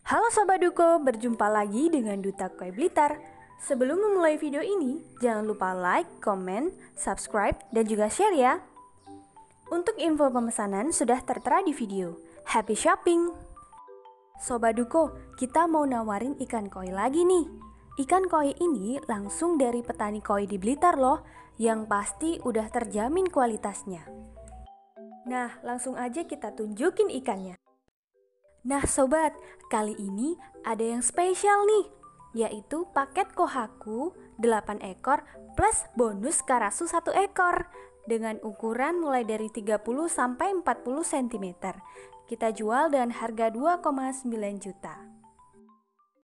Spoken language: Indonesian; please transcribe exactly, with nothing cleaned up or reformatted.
Halo Sobat Duko, berjumpa lagi dengan Duta Koi Blitar. Sebelum memulai video ini, jangan lupa like, comment, subscribe, dan juga share ya. Untuk info pemesanan sudah tertera di video. Happy shopping! Sobat Duko, kita mau nawarin ikan koi lagi nih. Ikan koi ini langsung dari petani koi di Blitar loh, yang pasti udah terjamin kualitasnya. Nah, langsung aja kita tunjukin ikannya. Nah sobat, kali ini ada yang spesial nih, yaitu paket Kohaku delapan ekor plus bonus Karasu satu ekor dengan ukuran mulai dari tiga puluh sampai empat puluh sentimeter. Kita jual dengan harga dua koma sembilan juta.